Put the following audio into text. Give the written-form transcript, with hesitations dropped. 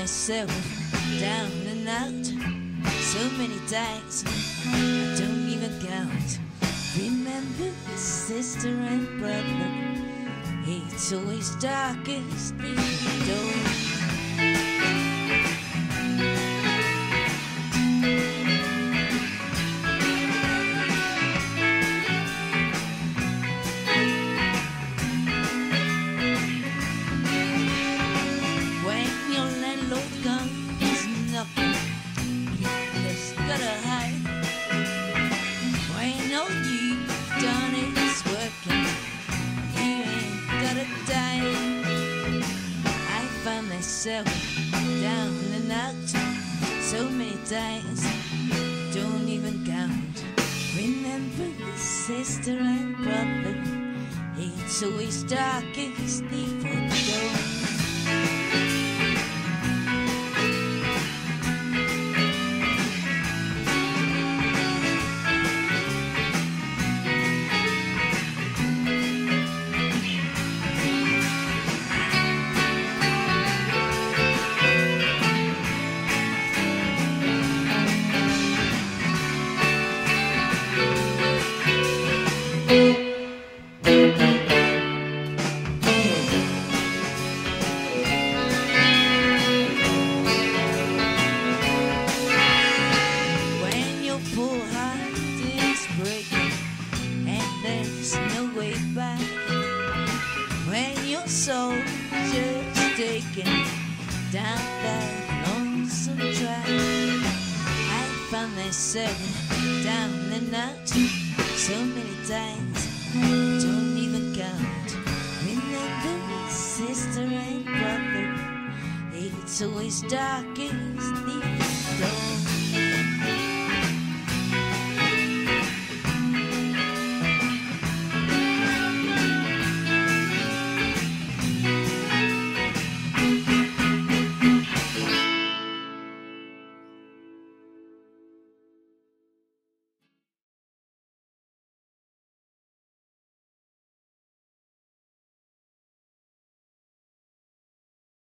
myself down and out so many times I don't even count. Remember sister and brother, it's always darkest in the door. Down and out so many times, don't even count. Remember sister and brother, it's always darkest before the dawn. Down and out so many times, don't even count. Remember sister and brother, it's always darkest the dawn.